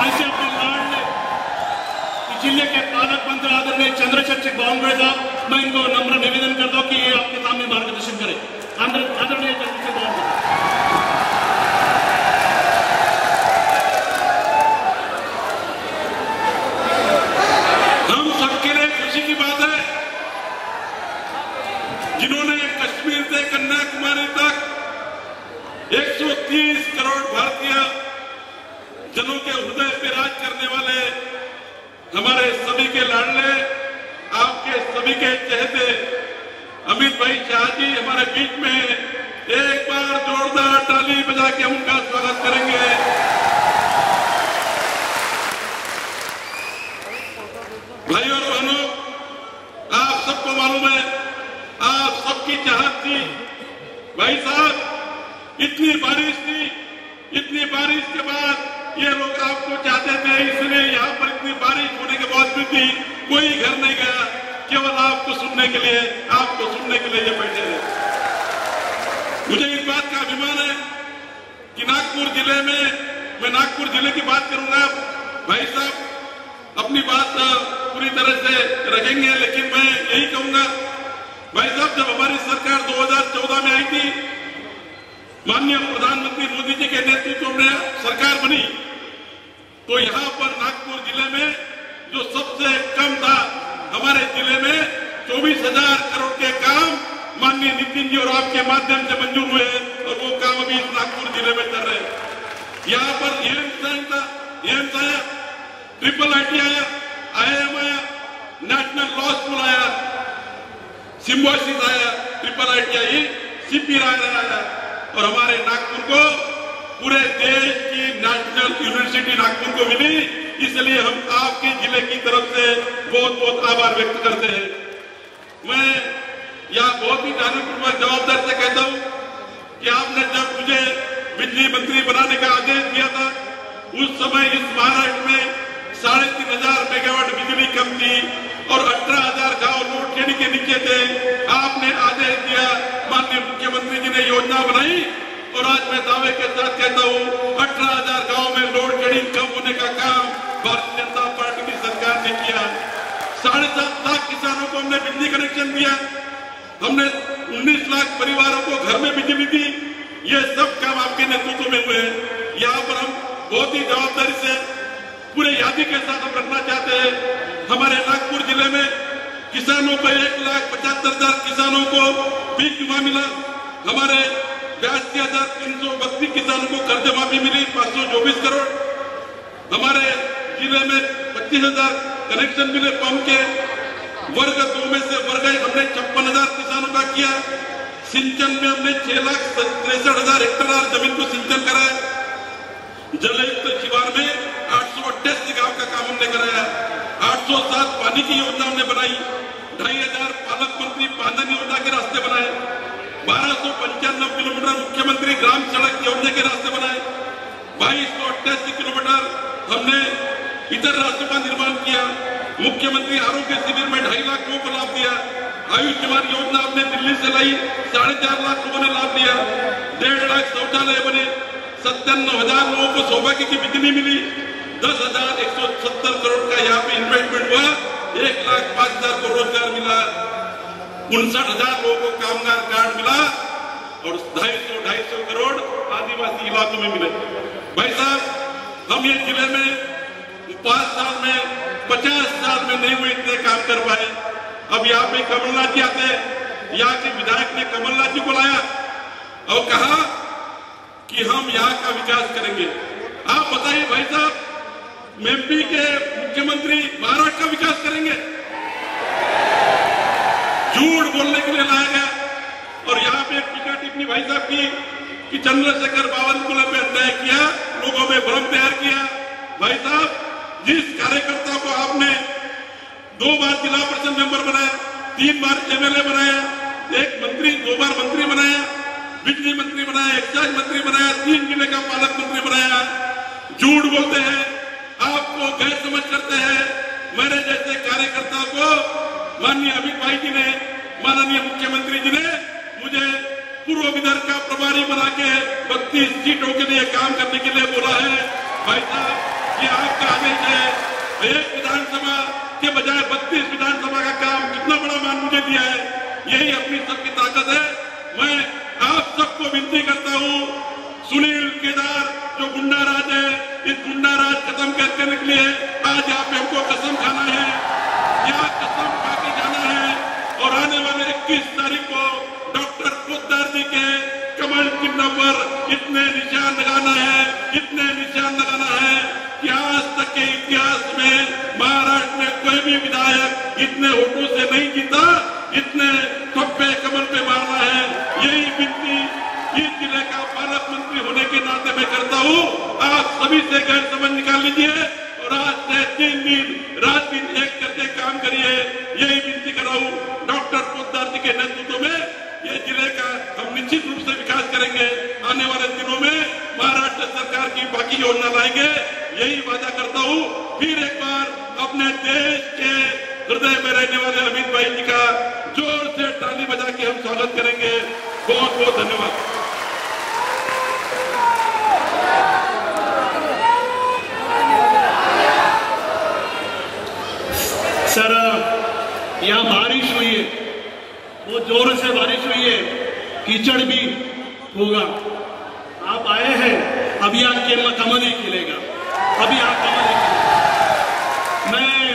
ऐसे अपने लाडले जिले के पालक मंत्री आदरणीय चंद्रशेखर बावनकुळे साहब, मैं इनको नम्र निवेदन करता हूं कि ये आपके सामने मार्गदर्शन करें। आदरणीय चंद्रशेखर बावनकुळे। हम सबके लिए खुशी की बात है जिन्होंने कश्मीर से कन्याकुमारी तक 130 करोड़ भारतीय जनों के हृदय पे राज करने वाले हमारे सभी के लाडले, आपके सभी के चहेते अमित भाई शाह जी हमारे बीच में हैं। एक बार जोरदार ताली बजा के उनका स्वागत करेंगे। भाई और बहनों, आप सबको मालूम है, आप सबकी चाहत थी भाई साहब, इतनी बारिश थी, इतनी बारिश के बाद ये लोग आपको चाहते थे, इसलिए यहाँ पर इतनी बारिश होने के बावजूद भी कोई घर नहीं गया, केवल आपको सुनने के लिए ये बैठे हैं। मुझे इस बात का अभिमान है कि नागपुर जिले में, मैं नागपुर जिले की बात करूंगा, भाई साहब अपनी बात पूरी तरह से रखेंगे, लेकिन मैं यही कहूंगा भाई साहब, जब हमारी सरकार 2014 में आई थी, माननीय प्रधानमंत्री मोदी जी के नेतृत्व में सरकार बनी, तो यहाँ पर नागपुर जिले में जो सबसे कम था, हमारे जिले में 24,000 करोड़ के काम माननीय नितिन जी और आपके माध्यम से मंजूर हुए, और वो काम अभी इस नागपुर जिले में चल रहे हैं। यहाँ पर एम्स आया, ट्रिपल आईटी आया, IIM आया, नेशनल लॉ स्कूल आया, सिम्बोसिस आया, ट्रिपल आईटी आई, CP राय आया, और हमारे नागपुर को पूरे देश की नेशनल यूनिवर्सिटी नागपुर को मिली। इसलिए हम आपके जिले की तरफ से बहुत बहुत आभार व्यक्त करते हैं। मैं यह बहुत ही जागरूकपूर्वक जवाबदारी से कहता हूं कि आपने जब मुझे बिजली मंत्री बनाने का आदेश दिया था, उस समय इस महाराष्ट्र में 3,500 मेगावाट बिजली कम थी और 18,000 गांव लोड शेडिंग के नीचे थे। आपने आदेश दिया, माननीय मुख्यमंत्री जी ने योजना बनाई, और आज मैं दावे के साथ कहता हूं 18,000 गांव में लोड शेडिंग कम होने का काम भारतीय जनता पार्टी की सरकार ने किया। 7.5 लाख किसानों को हमने बिजली कनेक्शन दिया, हमने 19 लाख परिवारों को घर में बिजली दी। ये सब काम आपके नेतृत्व में हुए हैं। यहाँ पर हम बहुत ही जवाबदारी से पूरे यादी के साथ हम रखना चाहते हैं। हमारे नागपुर जिले में किसानों को 1,75,000 किसानों को पीक बीमा मिला, हमारे 82,332 किसानों को कर्ज माफी मिली 524 करोड़, हमारे जिले में 25,000 कनेक्शन मिले पंप के। वर्ग 2 में से वर्ग 1 हमने 56,000 किसानों का किया। सिंचन में हमने 6,63,000 हेक्टेयर जमीन को सिंचन कराया। जलयुक्त शिवार में 888 गांव का काम हमने कराया। 807 पानी की योजना हमने बनाई। 2,500 पालक मंत्री पादन योजना के रास्ते बनाए। 1295 किलोमीटर मुख्यमंत्री ग्राम सड़क योजना के रास्ते बनाए। 2288 किलोमीटर हमने इतर रास्तों का निर्माण किया। मुख्यमंत्री आरोग्य शिविर में 2.5 लाख लोगों को लाभ दिया। आयुष्मान योजना हमने दिल्ली से लाई, 4.5 लाख लोगों ने लाभ लिया। 1.5 लाख शौचालय बने। 57,000 लोगों को सौभाग्य की बिजली मिली। 10,170 करोड़ का यहाँ पे इन्वेस्टमेंट हुआ। 1,05,000 को रोजगार मिला। 59,000 लोगों को कामगार कार्ड मिला और 250 करोड़ आदिवासी इलाकों में मिले। भाई साहब, हम ये जिले में 5 साल में 50 साल में नहीं हुए इतने काम कर पाए। अब यहाँ पे कमलनाथ जी आते, यहाँ के विधायक ने कमलनाथ जी को लाया और कहा कि हम यहाँ का विकास करेंगे। आप बताइए भाई साहब, MP के मुख्यमंत्री महाराष्ट्र का विकास करेंगे? झूठ बोलने के लिए लाया गया। और यहाँ पे एक टीका टिप्पणी भाई साहब की कि चंद्रशेखर बावनकुळे पे अन्याय किया, लोगों में भ्रम तैयार किया। भाई साहब, जिस कार्यकर्ता को आपने 2 बार जिला परिषद मेंबर बनाया, 3 बार MLA बनाया, 1 मंत्री 2 बार मंत्री बनाया, बिजली मंत्री बनाया, एक्साइज मंत्री बनाया, 3 जिले का पालक मंत्री बनाया, झूठ बोलते हैं, आपको गैर समझ करते हैं। मेरे जैसे कार्यकर्ता को माननीय अमित भाई जी ने, माननीय मुख्यमंत्री जी ने मुझे पूर्व विदर्भ का प्रभारी बना के 32 सीटों के लिए काम करने के लिए बोला है। भाई साहब, ये आपका आदेश है। एक विधानसभा के बजाय 32 विधानसभा का काम कितना बड़ा मान मुझे दिया है, यही अपनी सबकी ताकत है। मैं आप सबको विनती करता हूं, सुनील केदार जो गुंडा राज है, इस गुंडा राज खत्म करने के लिए आज यहाँ पे हमको कसम खाना है, यहाँ कसम खा के जाना है और आने वाले 21 तारीख को डॉक्टर पोद्दार जी के कमल चिन्ह पर इतने निशान लगाना है, इतने निशान लगाना है कि आज तक के इतिहास में महाराष्ट्र में कोई भी विधायक इतने वोटों से नहीं जीता, इतने थप्पे कमल पे मारना है। यही विनती इस जिले का पालक मंत्री होने के नाते मैं करता हूँ। आप सभी से गैर समझ निकाल लीजिए और आज से 3 दिन रात दिन एक करके काम करिए, यही विनती कर रहा हूँ। डॉक्टर पोद्दार जी के नेतृत्व में ये जिले का हम निश्चित रूप से विकास करेंगे। आने वाले दिनों में महाराष्ट्र सरकार की बाकी योजना लाएंगे, यही वादा करता हूँ। फिर एक बार अपने देश के हृदय में रहने वाले अमित भाई जी का जोर से ताली बजा के हम स्वागत करेंगे। बहुत बहुत धन्यवाद। सर, यहाँ बारिश हुई है, वो जोर से बारिश हुई है, कीचड़ भी होगा। आप आए हैं, अभी आपके कमल नहीं खिलेगा, अभी आप कमल नहीं खिलेगा। मैं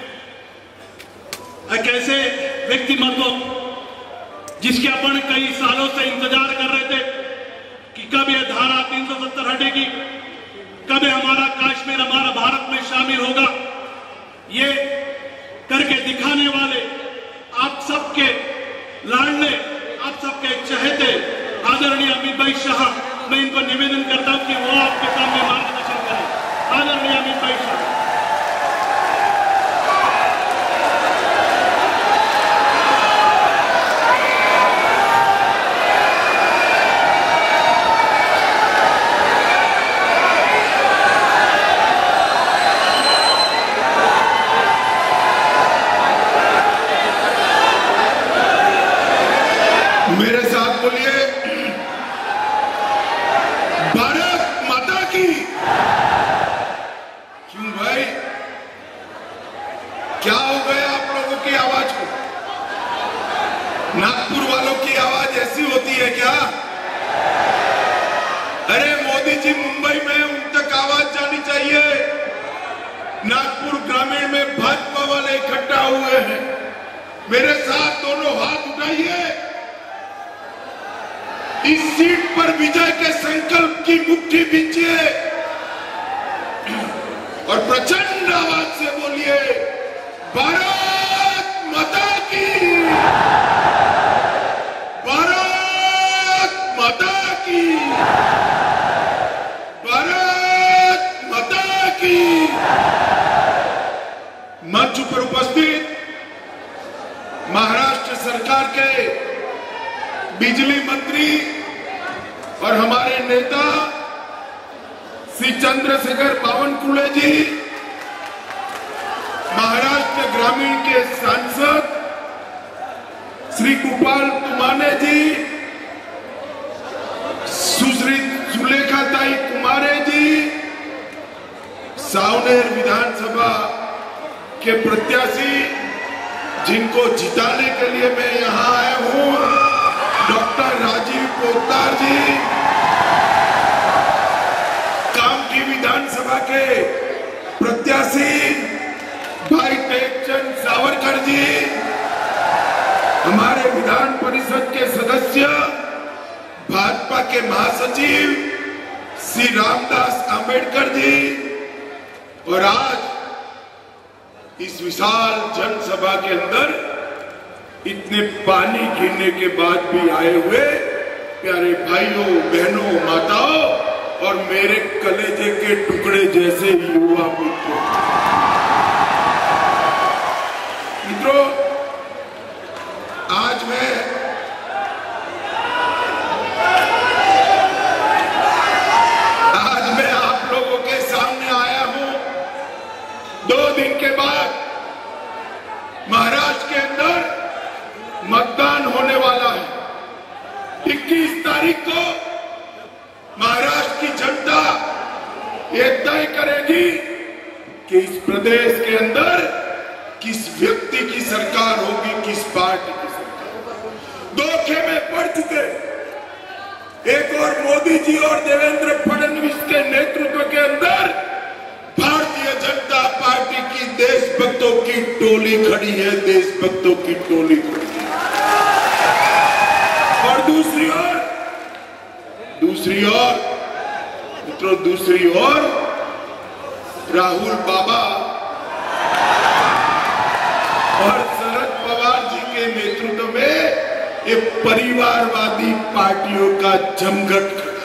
एक ऐसे व्यक्तिमत्व जिसके अपन कई सालों से इंतजार कर रहे थे कि कब यह धारा 370 हटेगी, कब हमारा कश्मीर हमारा भारत में शामिल होगा, ये करके दिखाने वाले आप सबके लाडले, आप सबके चहेते आदरणीय अमित भाई शाह, मैं इनको निवेदन करता हूं कि वो आपके सामने मार्गदर्शन करें। आदरणीय अमित भाई शाह। मेरे साथ बोलिए, भारत माता की। क्यों भाई, क्या हो गया आप लोगों की आवाज को? नागपुर वालों की आवाज ऐसी होती है क्या? अरे मोदी जी मुंबई में, उन तक आवाज जानी चाहिए। नागपुर ग्रामीण में भाजपा वाले इकट्ठा हुए हैं, मेरे साथ दोनों हाथ उठाइए। इस सीट पर विजय के संकल्प की मुट्ठी बींचिए और प्रचंड आवाज से बोलिए, भारत माता की, भारत माता की, भारत माता की। मंच पर उपस्थित महाराष्ट्र सरकार के बिजली मंत्री और हमारे नेता श्री चंद्रशेखर बावनकुळे जी, महाराष्ट्र ग्रामीण के सांसद श्री गोपाल तुमाने जी, सुश्री सुलेखाताई कुमारे जी, सावनेर विधानसभा के प्रत्याशी जिनको जिताने के लिए मैं यहां आया हूं, डॉक्टर राजीव पोद्दार जी, कामठी विधानसभा के प्रत्याशी भाई टेकचंद सावरकर जी, हमारे विधान परिषद के सदस्य भाजपा के महासचिव श्री रामदास आंबेडकर जी, और आज इस विशाल जनसभा के अंदर इतने पानी गिरने के बाद भी आए हुए प्यारे भाइयों बहनों माताओं और मेरे कलेजे के टुकड़े जैसे युवा मित्रों, आज मैं आप लोगों के सामने आया हूं 2 दिन के बाद। महाराष्ट्र के अंदर मतदान होने वाला है। 21 तारीख को महाराष्ट्र की जनता ये तय करेगी थी कि इस प्रदेश के अंदर किस व्यक्ति की सरकार होगी, किस पार्टी की सरकार। धोखे में पड़ चुके। एक और मोदी जी और देवेंद्र फडणवीस के नेतृत्व के अंदर भारतीय जनता पार्टी की देशभक्तों की टोली खड़ी है, देशभक्तों की टोली खड़ी है। और दूसरी ओर राहुल बाबा और शरद पवार जी के नेतृत्व में ये परिवारवादी पार्टियों का जमघट खड़ा।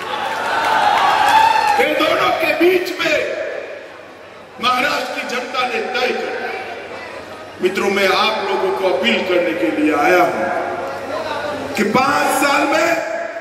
इन दोनों के बीच में महाराष्ट्र की जनता ने तय किया। मित्रों, मैं आप लोगों को अपील करने के लिए आया हूं कि 5 साल में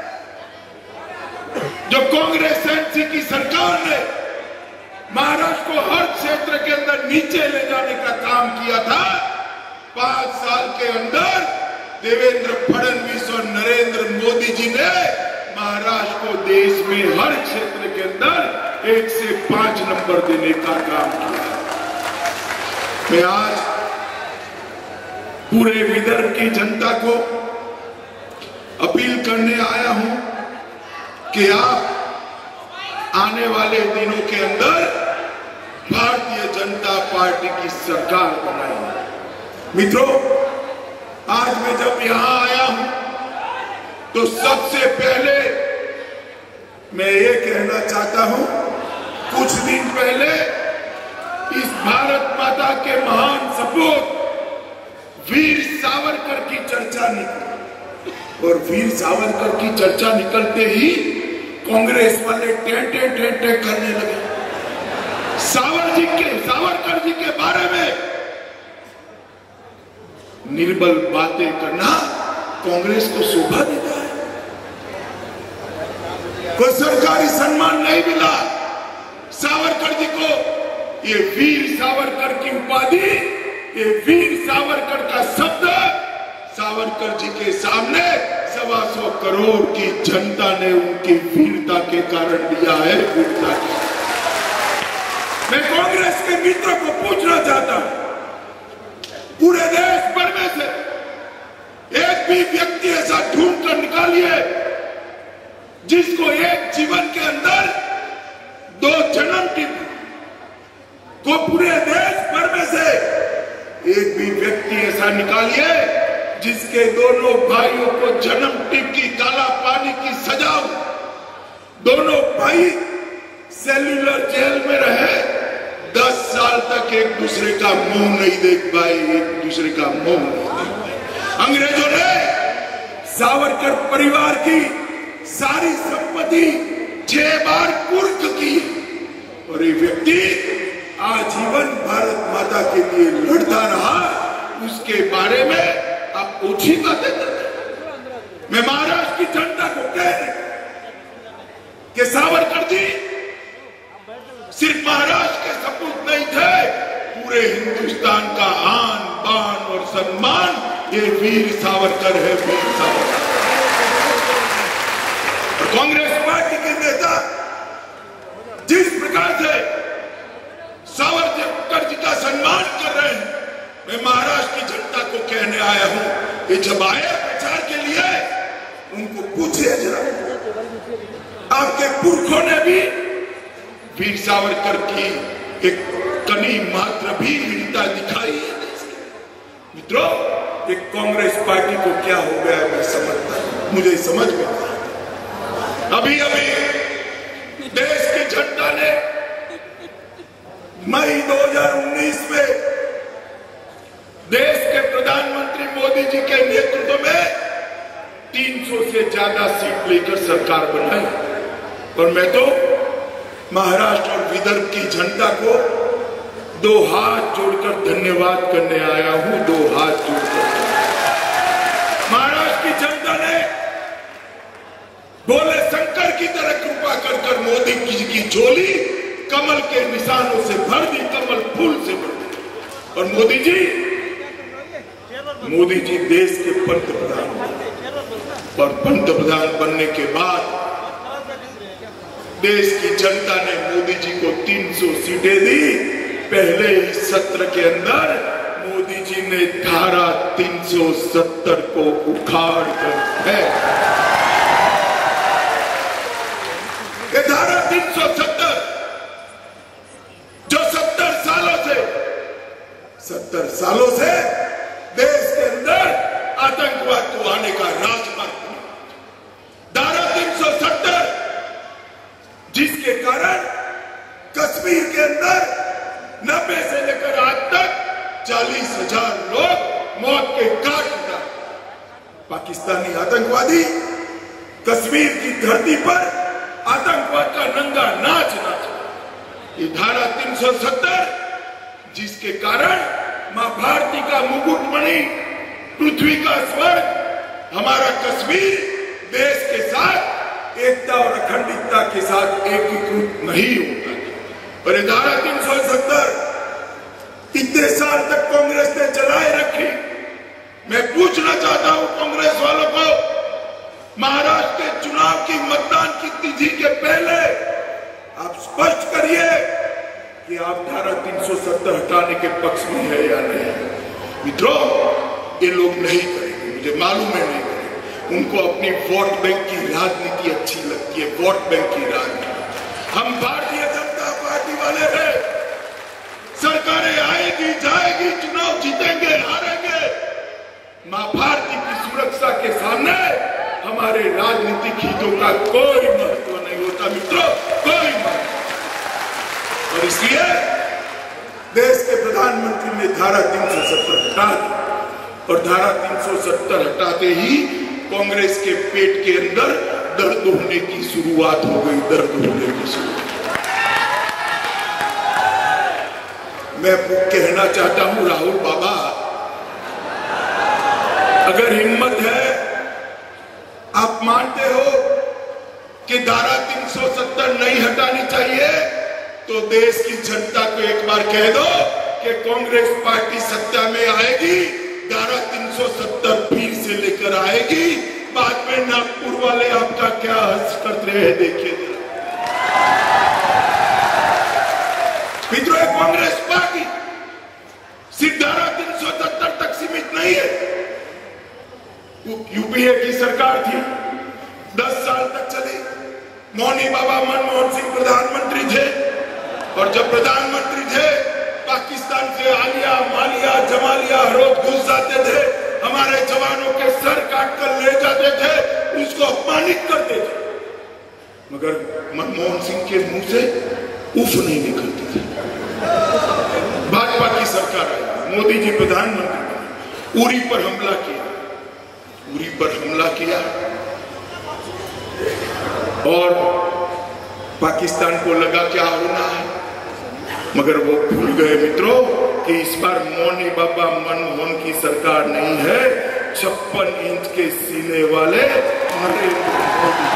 जो कांग्रेस एनसी की सरकार ने महाराष्ट्र को हर क्षेत्र के अंदर नीचे ले जाने का काम किया था, 5 साल के अंदर देवेंद्र फडणवीस और नरेंद्र मोदी जी ने महाराष्ट्र को देश में हर क्षेत्र के अंदर 1 से 5 नंबर देने का काम किया। मैं आज पूरे विदर्भ की जनता को अपील करने आया हूं कि आप आने वाले दिनों के अंदर भारतीय जनता पार्टी की सरकार बनाएंगे। मित्रों, आज मैं जब यहां आया हूं तो सबसे पहले मैं ये कहना चाहता हूं, कुछ दिन पहले इस भारत माता के महान सपूत वीर सावरकर की चर्चा निकली और वीर सावरकर की चर्चा निकलते ही कांग्रेस वाले टेंटे करने लगे। सावरकर जी के बारे में निर्बल बातें करना कांग्रेस को शोभा देता है। कोई सरकारी सम्मान नहीं मिला सावरकर जी को। ये वीर सावरकर की उपाधि, ये वीर सावरकर का शब्द सावरकर जी के सामने 125 करोड़ की जनता ने उनकी वीरता के कारण दिया है। वीरता के मैं कांग्रेस के मित्रों को पूछना चाहता हूं, पूरे देश भर में से एक भी व्यक्ति ऐसा ढूंढ कर निकालिए जिसको एक जीवन के अंदर 2 जन्म टिप को, पूरे देश भर में से एक भी व्यक्ति ऐसा निकालिए जिसके दोनों भाइयों को जन्म टिप की काला पानी की सजा, दोनों भाई सेल्युलर जेल में रहे, 10 साल तक एक दूसरे का मुंह नहीं देख पाए, एक दूसरे का मुंह नहीं देख पाए। अंग्रेजों ने सावरकर परिवार की सारी संपत्ति 6 बार कुर्क की और ये व्यक्ति आजीवन भारत माता के लिए लड़ता रहा। उसके बारे में आप ओछी बातें करते। मैं महाराष्ट्र की जनता को कह रहा कि सावरकर जी सिर्फ महाराष्ट्र के सपूत नहीं थे, पूरे हिंदुस्तान का आन बान और सम्मान ये वीर सावरकर है, वीर सावरकर। और कांग्रेस पार्टी के नेता जिस प्रकार से सावरकर जी का सम्मान कर रहे हैं, मैं महाराष्ट्र की जनता को कहने आया हूं कि जब आए प्रचार के लिए उनको पूछिए जरा, आपके पुरखों ने भी वीर सावरकर की एक कनी मात्र भी वीरता दिखाई है। मित्रों, एक कांग्रेस पार्टी को क्या हो गया मैं समझता हूं, मुझे समझ में अभी देश की जनता ने मई 2019 में देश के प्रधानमंत्री मोदी जी के नेतृत्व में 300 से ज्यादा सीट लेकर सरकार बनाई और मैं तो महाराष्ट्र और विदर्भ की जनता को 2 हाथ जोड़कर धन्यवाद करने आया हूं। 2 हाथ जोड़कर महाराष्ट्र की जनता ने भोले शंकर की तरह कृपा कर मोदी जी की झोली कमल के निशानों से भर दी, कमल फूल से भर दी। और मोदी जी देश के पंतप्रधान और पंतप्रधान बनने के बाद देश की जनता ने मोदी जी को 300 सीटें दी। पहले ही सत्र के अंदर मोदी जी ने धारा 370 को उखाड़ कर है। धारा 370 जो 70 सालों से देश के अंदर आतंकवाद को आने का राजमार्ग, धारा 370 जिसके कारण कश्मीर के अंदर 90 से लेकर आज तक 40,000 लोग मौत के घाट उतारे। पाकिस्तानी आतंकवादी कश्मीर की धरती पर आतंकवाद का नंगा नाच नाचा। ये धारा 370 जिसके कारण मां भारती का मुकुटमणि, पृथ्वी का स्वर्ग, हमारा कश्मीर देश के साथ एकता और अखंडता के साथ एकीकृत नहीं होता। और ये धारा 370 इतने साल तक कांग्रेस ने चलाए रखी। मैं पूछना चाहता हूं कांग्रेस वालों को, महाराष्ट्र के चुनाव की मतदान की तिथि के पहले आप स्पष्ट करिए कि आप धारा 370 हटाने के पक्ष में है या नहीं। मित्रों, ये लोग नहीं करेंगे, मुझे मालूम है नहीं करेंगे। उनको अपनी वोट बैंक की राजनीति अच्छी लगती है, वोट बैंक की राजनीति। हम भारतीय जनता पार्टी वाले हैं, सरकारें आएगी जाएगी, चुनाव जीतेंगे हारेंगे, मां भारती की सुरक्षा के सामने हमारे राजनीतिक हितों का कोई महत्व नहीं होता। मित्रों, कोई महत्व। और इसलिए देश के प्रधानमंत्री ने धारा 370 हटा दी। और धारा 370 हटाते ही कांग्रेस के पेट के अंदर दर्द होने की शुरुआत हो गई, दर्द होने की शुरुआत। मैं कहना चाहता हूं, राहुल बाबा, अगर हिम्मत है, आप मानते हो कि धारा 370 नहीं हटानी चाहिए, तो देश की जनता को एक बार कह दो कि कांग्रेस पार्टी सत्ता में आएगी, धारा 370 फिर से लेकर आएगी। बाद में नागपुर वाले आपका क्या हंस करते हैं, देखिए। मित्रों, कांग्रेस पार्टी सिर्फ धारा 370 तक सीमित नहीं है। यूपीए की सरकार थी, 10 साल तक चली। मौनी बाबा मनमोहन सिंह प्रधानमंत्री थे, और जब प्रधानमंत्री थे पाकिस्तान से आलिया मालिया जमालिया रोज घुस जाते थे, हमारे जवानों के सर काट कर ले जाते थे, उसको अपमानित करते थे, मगर मनमोहन सिंह के मुंह से उफ नहीं निकलती थी। भाजपा की सरकार आई, मोदी जी प्रधानमंत्री बने, उरी पर हमला किया, उरी पर हमला किया, और पाकिस्तान को लगा क्या होना है, मगर वो भूल गए मित्रों कि इस बार मौनी बाबा मनमोहन की सरकार नहीं है, 56 इंच के सीने वाले नरेंद्र मोदी।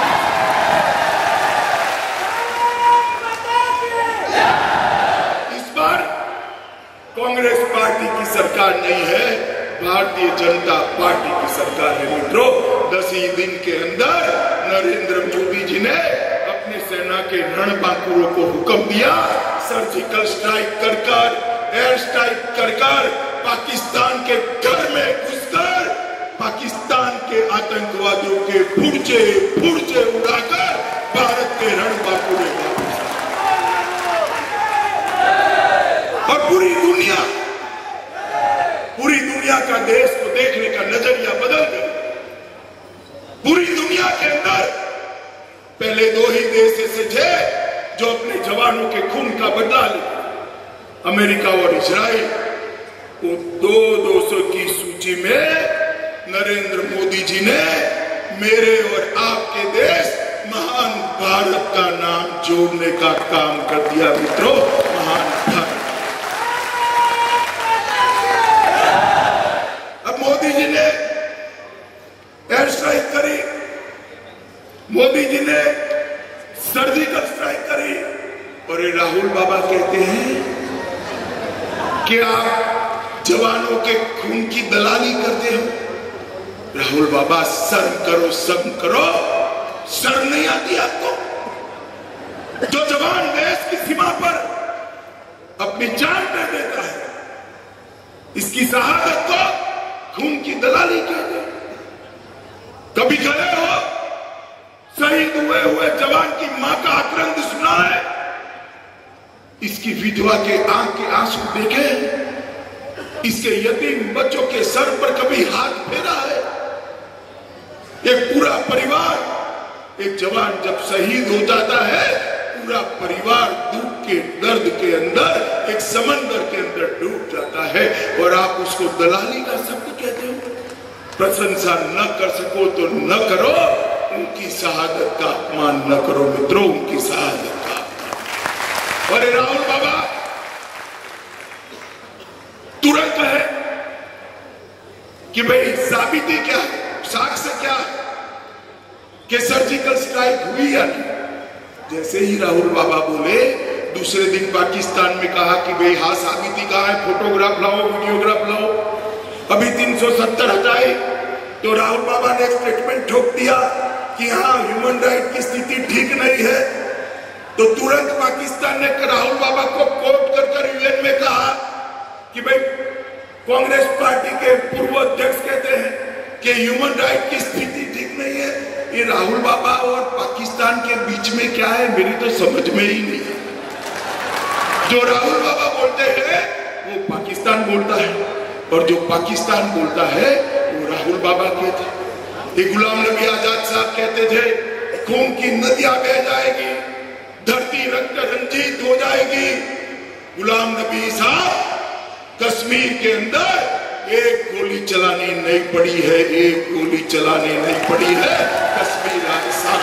इस बार कांग्रेस पार्टी की सरकार नहीं है, भारतीय जनता पार्टी की सरकार है। मित्रों, 10 ही दिन के अंदर नरेंद्र मोदी जी ने अपनी सेना के रणबांकुरों को हुक्म दिया, सर्जिकल स्ट्राइक कर कर, एयर स्ट्राइक कर कर, पाकिस्तान के घर में घुसकर पाकिस्तान के आतंकवादियों के पुर्जे उड़ाकर भारत के रणबांकुरे वापस। और पूरी दुनिया का देश को देखने का नजरिया बदल गया। पूरी दुनिया के अंदर पहले 2 ही देश ऐसे थे जो अपने जवानों के खून का बदला ले, अमेरिका और इजराइल। वो 200 की सूची में नरेंद्र मोदी जी ने मेरे और आपके देश महान भारत का नाम जोड़ने का काम कर दिया। मित्रों, महान भारत। अब मोदी जी ने एयर स्ट्राइक करी, मोदी जी ने सर्जिकल स्ट्राइक करी, और ये राहुल बाबा कहते हैं कि आप जवानों के खून की दलाली करते हो। राहुल बाबा, शर्म करो, शर्म करो, शर्म नहीं आती आपको? जो जवान देश की सीमा पर अपनी जान दे देता है, इसकी शहादत को खून की दलाली कहते हैं। कभी गए हो शहीद हुए जवान की मां का आक्रंद सुना है? इसकी विधवा के आंख के आंसू देखे? इसके यतीम बच्चों के सर पर कभी हाथ फेरा है? एक पूरा परिवार, एक जवान जब शहीद हो जाता है, पूरा परिवार दुख के दर्द के अंदर एक समंदर के अंदर डूब जाता है, और आप उसको दलाली का शब्द कहते हो। प्रशंसा न कर सको तो न करो, उनकी शहादत का अपमान न करो मित्रों, उनकी शहादत का अपमान। और राहुल बाबा तुरंत है कि भाई साबिती क्या है, साक्ष्य क्या है कि सर्जिकल स्ट्राइक हुई या नहीं। जैसे ही राहुल बाबा बोले, दूसरे दिन पाकिस्तान में कहा कि भाई हाँ साबिती कहाँ है, फोटोग्राफ लाओ, वीडियोग्राफ लाओ। अभी 370 हटाए तो राहुल बाबा ने एक स्टेटमेंट ठोक दिया कि हाँ ह्यूमन राइट की स्थिति ठीक नहीं है। तो तुरंत पाकिस्तान ने राहुल बाबा को कोट कर यूएन में कहा कि भाई कांग्रेस पार्टी के पूर्व अध्यक्ष कहते हैं कि ह्यूमन राइट की स्थिति ठीक नहीं है। ये राहुल बाबा और पाकिस्तान के बीच में क्या है, मेरी तो समझ में ही नहीं है। जो राहुल बाबा बोलते हैं वो पाकिस्तान बोलता है, और जो पाकिस्तान बोलता है वो राहुल बाबा कहते हैं। ये गुलाम नबी आजाद साहब कहते थे खून की नदियां बह जाएगी, धरती रक्त रंजित हो जाएगी। गुलाम नबी साहब कश्मीर के अंदर एक गोली चलानी नहीं पड़ी है, एक गोली चलानी नहीं पड़ी है कश्मीर राजस्थान।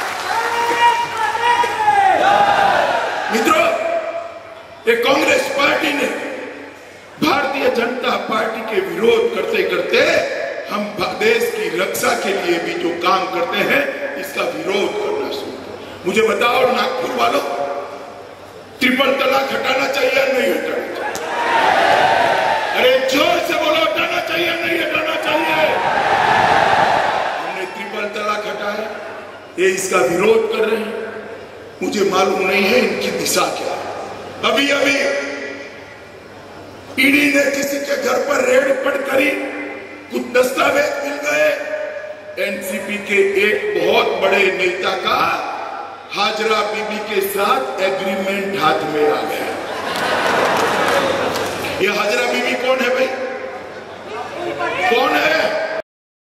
मित्रों, ये कांग्रेस पार्टी ने भारतीय जनता पार्टी के विरोध करते करते हम देश की रक्षा के लिए भी जो काम करते हैं इसका विरोध करना शुरू किया। मुझे बताओ नागपुर वालों, ट्रिपल तलाक हटाना चाहिए या नहीं हटाना चाहिए? अरे जोर से बोलो, हटाना चाहिए नहीं हटाना चाहिए? हमने ट्रिपल तलाक हटाया, ये इसका विरोध कर रहे हैं। मुझे मालूम नहीं है इनकी दिशा क्या है। अभी अभी ईडी ने किसी के घर पर रेड पड़ करी, कुछ दस्तावेज मिल गए। एनसीपी के एक बहुत बड़े नेता का हाजरा बीबी के साथ एग्रीमेंट हाथ में आ गया। ये हाजरा बीबी कौन है भाई?